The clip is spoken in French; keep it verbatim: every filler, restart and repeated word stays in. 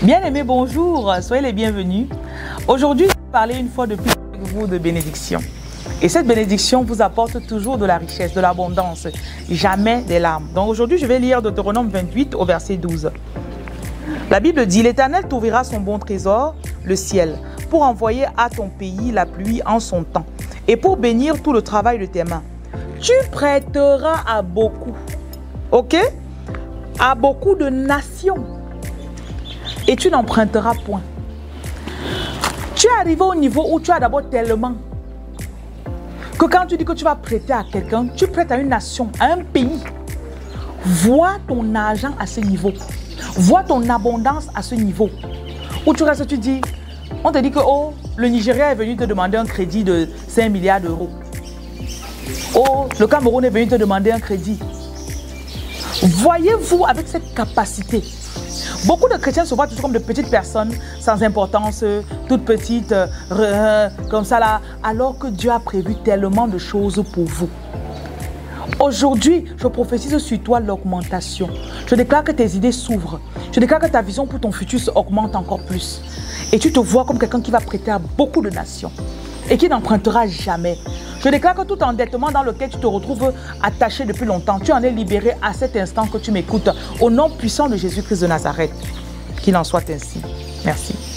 Bien-aimés, bonjour, soyez les bienvenus. Aujourd'hui, je vais parler une fois de plus avec vous de bénédiction. Et cette bénédiction vous apporte toujours de la richesse, de l'abondance, jamais des larmes. Donc aujourd'hui, je vais lire Deutéronome vingt-huit au verset douze. La Bible dit, « L'Éternel t'ouvrira son bon trésor, le ciel, pour envoyer à ton pays la pluie en son temps, et pour bénir tout le travail de tes mains. Tu prêteras à beaucoup, ok? À beaucoup de nations, et tu n'emprunteras point. » Tu es arrivé au niveau où tu as d'abord tellement que quand tu dis que tu vas prêter à quelqu'un, tu prêtes à une nation, à un pays. Vois ton argent à ce niveau. Vois ton abondance à ce niveau. Où tu restes, tu dis, on te dit que oh, le Nigeria est venu te demander un crédit de cinq milliards d'euros. Oh, le Cameroun est venu te demander un crédit. Voyez-vous avec cette capacité. Beaucoup de chrétiens se voient toujours comme de petites personnes sans importance, toutes petites, euh, comme ça là, alors que Dieu a prévu tellement de choses pour vous. Aujourd'hui, je prophétise sur toi l'augmentation. Je déclare que tes idées s'ouvrent. Je déclare que ta vision pour ton futur augmente encore plus. Et tu te vois comme quelqu'un qui va prêter à beaucoup de nations et qui n'empruntera jamais. Je déclare que tout endettement dans lequel tu te retrouves attaché depuis longtemps, tu en es libéré à cet instant que tu m'écoutes. Au nom puissant de Jésus-Christ de Nazareth, qu'il en soit ainsi. Merci.